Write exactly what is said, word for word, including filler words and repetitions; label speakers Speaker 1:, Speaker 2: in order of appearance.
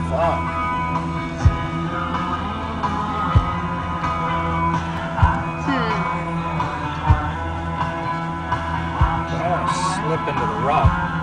Speaker 1: Fuck.
Speaker 2: Hmm.
Speaker 1: I don't want to slip into the rock.